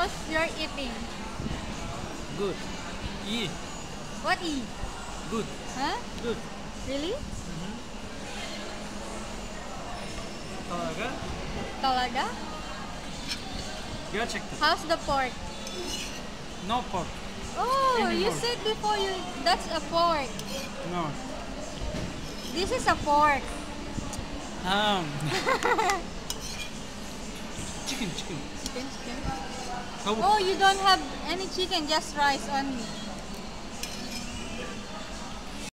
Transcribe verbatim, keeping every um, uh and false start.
How's your eating? Good. E. What E? Good. Huh? Good. Really? Mm-hmm. Talaga? Talaga? Gerçekten. How's the pork? No pork. Oh, you Anymore. said before you that's a pork. No. This is a pork. Um. Chicken, chicken. Chicken, chicken. Tavuk. Oh, you don't have any chicken, just rice only.